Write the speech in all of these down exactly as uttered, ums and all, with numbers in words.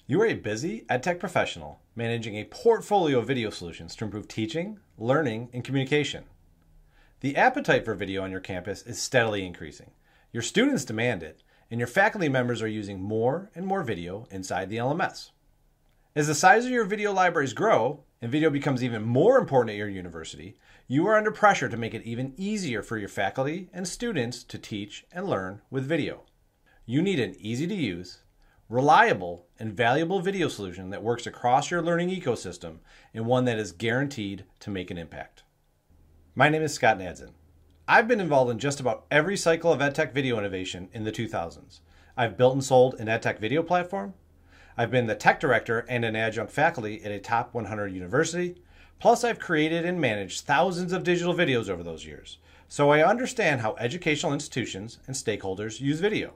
You are a busy EdTech professional managing a portfolio of video solutions to improve teaching, learning, and communication. The appetite for video on your campus is steadily increasing. Your students demand it, and your faculty members are using more and more video inside the L M S. As the size of your video libraries grow, and video becomes even more important at your university, you are under pressure to make it even easier for your faculty and students to teach and learn with video. You need an easy-to-use, reliable, and valuable video solution that works across your learning ecosystem and one that is guaranteed to make an impact. My name is Scott Nadzen. I've been involved in just about every cycle of EdTech video innovation in the two thousands. I've built and sold an EdTech video platform. I've been the tech director and an adjunct faculty at a top one hundred university. Plus, I've created and managed thousands of digital videos over those years. So I understand how educational institutions and stakeholders use video.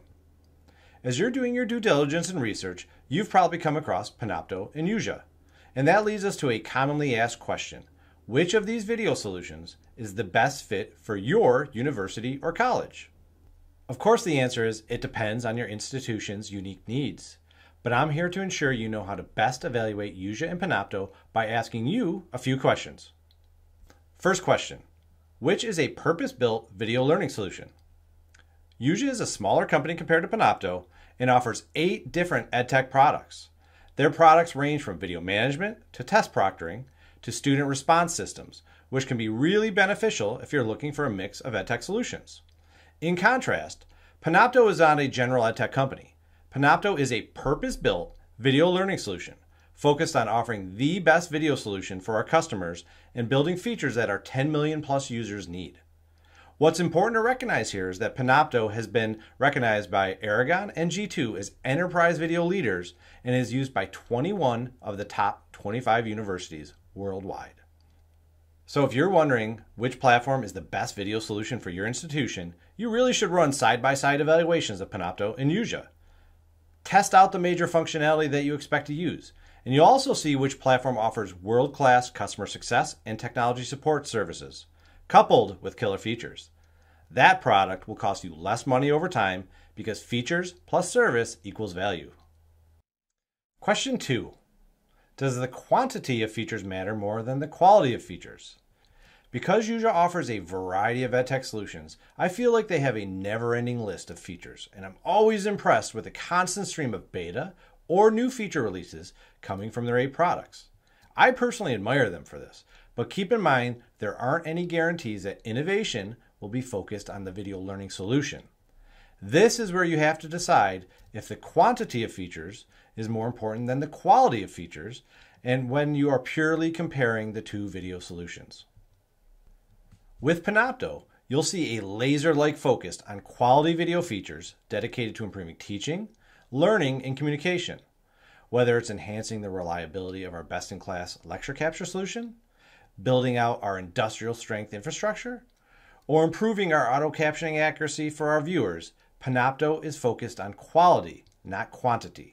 As you're doing your due diligence and research, you've probably come across Panopto and YuJa. And that leads us to a commonly asked question. Which of these video solutions is the best fit for your university or college? Of course, the answer is it depends on your institution's unique needs. But I'm here to ensure you know how to best evaluate YuJa and Panopto by asking you a few questions. First question, which is a purpose-built video learning solution? YuJa is a smaller company compared to Panopto and offers eight different EdTech products. Their products range from video management to test proctoring to student response systems, which can be really beneficial if you're looking for a mix of EdTech solutions. In contrast, Panopto is not a general EdTech company. Panopto is a purpose-built video learning solution focused on offering the best video solution for our customers and building features that our ten million plus users need. What's important to recognize here is that Panopto has been recognized by Aragon and G two as enterprise video leaders and is used by twenty-one of the top twenty-five universities worldwide. So if you're wondering which platform is the best video solution for your institution, you really should run side-by-side evaluations of Panopto and YuJa. Test out the major functionality that you expect to use, and you'll also see which platform offers world-class customer success and technology support services, coupled with killer features. That product will cost you less money over time because features plus service equals value. Question two. Does the quantity of features matter more than the quality of features? Because YuJa offers a variety of EdTech solutions, I feel like they have a never-ending list of features, and I'm always impressed with the constant stream of beta or new feature releases coming from their eight products. I personally admire them for this, but keep in mind there aren't any guarantees that innovation will be focused on the video learning solution. This is where you have to decide if the quantity of features is more important than the quality of features, and when you are purely comparing the two video solutions. With Panopto, you'll see a laser-like focus on quality video features dedicated to improving teaching, learning, and communication. Whether it's enhancing the reliability of our best-in-class lecture capture solution, building out our industrial strength infrastructure, or improving our auto-captioning accuracy for our viewers, Panopto is focused on quality, not quantity.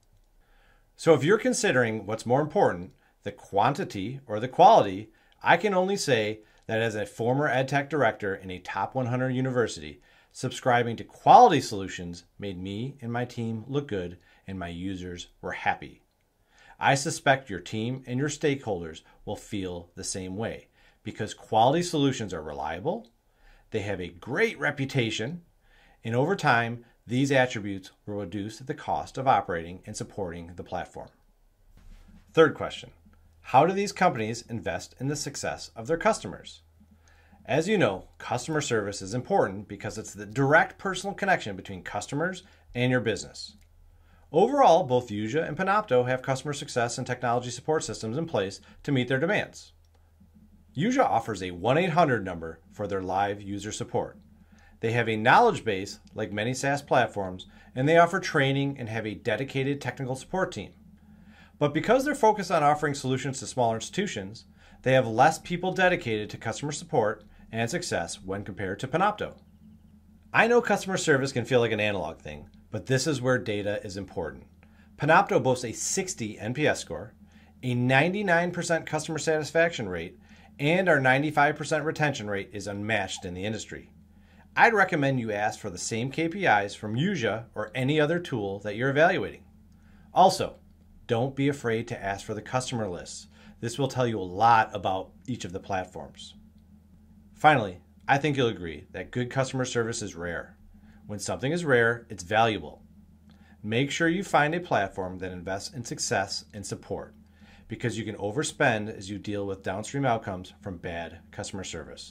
So if you're considering what's more important, the quantity or the quality, I can only say that as a former EdTech director in a top one hundred university, subscribing to quality solutions made me and my team look good and my users were happy. I suspect your team and your stakeholders will feel the same way because quality solutions are reliable, they have a great reputation, and over time, these attributes will reduce the cost of operating and supporting the platform. Third question, how do these companies invest in the success of their customers? As you know, customer service is important because it's the direct personal connection between customers and your business. Overall, both YuJa and Panopto have customer success and technology support systems in place to meet their demands. YuJa offers a one eight hundred number for their live user support. They have a knowledge base like many SaaS platforms, and they offer training and have a dedicated technical support team. But because they're focused on offering solutions to smaller institutions, they have less people dedicated to customer support and success when compared to Panopto. I know customer service can feel like an analog thing, but this is where data is important. Panopto boasts a sixty N P S score, a ninety-nine percent customer satisfaction rate, and our ninety-five percent retention rate is unmatched in the industry. I'd recommend you ask for the same K P Is from YuJa or any other tool that you're evaluating. Also, Don't be afraid to ask for the customer lists. This will tell you a lot about each of the platforms. Finally, I think you'll agree that good customer service is rare. When something is rare, it's valuable. Make sure you find a platform that invests in success and support, because you can overspend as you deal with downstream outcomes from bad customer service.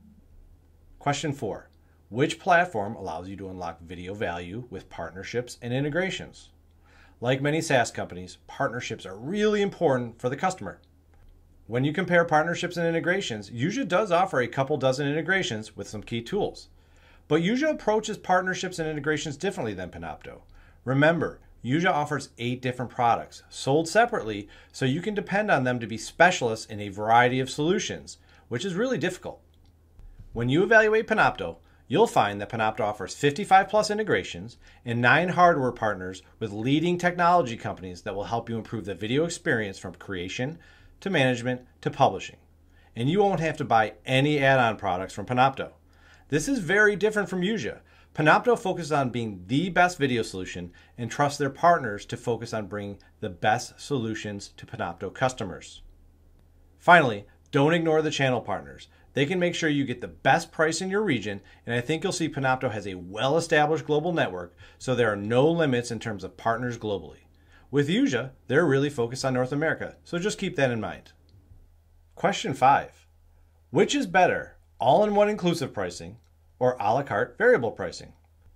Question four. Which platform allows you to unlock video value with partnerships and integrations? Like many SaaS companies, partnerships are really important for the customer. When you compare partnerships and integrations, YuJa does offer a couple dozen integrations with some key tools. But YuJa approaches partnerships and integrations differently than Panopto. Remember, YuJa offers eight different products, sold separately, so you can depend on them to be specialists in a variety of solutions, which is really difficult. When you evaluate Panopto, you'll find that Panopto offers fifty-five plus integrations and nine hardware partners with leading technology companies that will help you improve the video experience from creation to management to publishing. And you won't have to buy any add-on products from Panopto. This is very different from YuJa. Panopto focuses on being the best video solution and trusts their partners to focus on bringing the best solutions to Panopto customers. Finally, don't ignore the channel partners. They can make sure you get the best price in your region, and I think you'll see Panopto has a well-established global network, so there are no limits in terms of partners globally. With YuJa, they're really focused on North America, so just keep that in mind. Question five. Which is better, all-in-one inclusive pricing or a la carte variable pricing?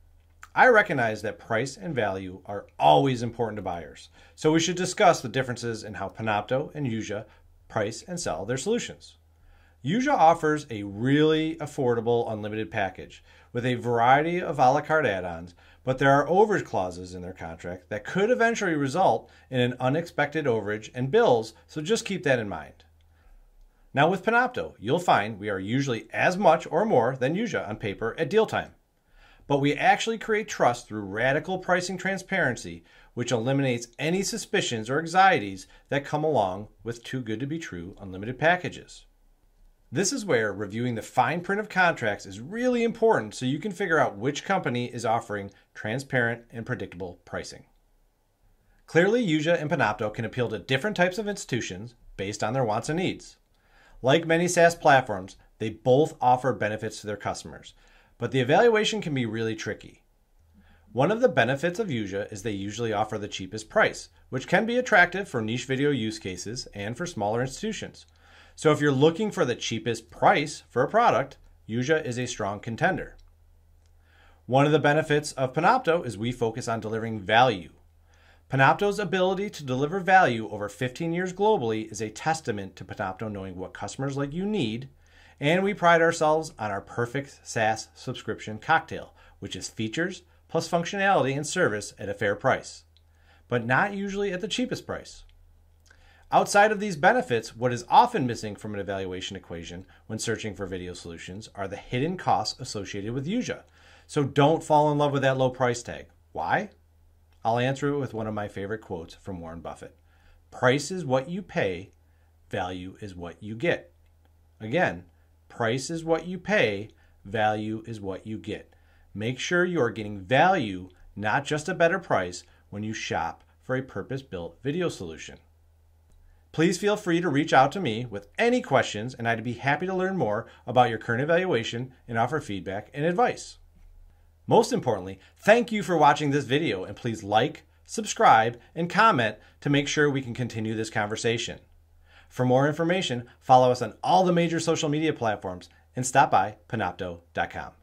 I recognize that price and value are always important to buyers, so we should discuss the differences in how Panopto and YuJa price and sell their solutions. YuJa offers a really affordable unlimited package with a variety of a la carte add-ons, but there are overage clauses in their contract that could eventually result in an unexpected overage and bills, so just keep that in mind. Now with Panopto, you'll find we are usually as much or more than YuJa on paper at deal time. But we actually create trust through radical pricing transparency, which eliminates any suspicions or anxieties that come along with too good to be true unlimited packages. This is where reviewing the fine print of contracts is really important so you can figure out which company is offering transparent and predictable pricing. Clearly, YuJa and Panopto can appeal to different types of institutions based on their wants and needs. Like many SaaS platforms, they both offer benefits to their customers, but the evaluation can be really tricky. One of the benefits of YuJa is they usually offer the cheapest price, which can be attractive for niche video use cases and for smaller institutions. So if you're looking for the cheapest price for a product, YuJa is a strong contender. One of the benefits of Panopto is we focus on delivering value. Panopto's ability to deliver value over fifteen years globally is a testament to Panopto knowing what customers like you need, and we pride ourselves on our perfect SaaS subscription cocktail, which is features plus functionality and service at a fair price, but not usually at the cheapest price. Outside of these benefits, what is often missing from an evaluation equation when searching for video solutions are the hidden costs associated with YuJa. So don't fall in love with that low price tag. Why? I'll answer it with one of my favorite quotes from Warren Buffett. Price is what you pay, value is what you get. Again, price is what you pay, value is what you get. Make sure you are getting value, not just a better price, when you shop for a purpose-built video solution. Please feel free to reach out to me with any questions, and I'd be happy to learn more about your current evaluation and offer feedback and advice. Most importantly, thank you for watching this video, and please like, subscribe, and comment to make sure we can continue this conversation. For more information, follow us on all the major social media platforms and stop by panopto dot com.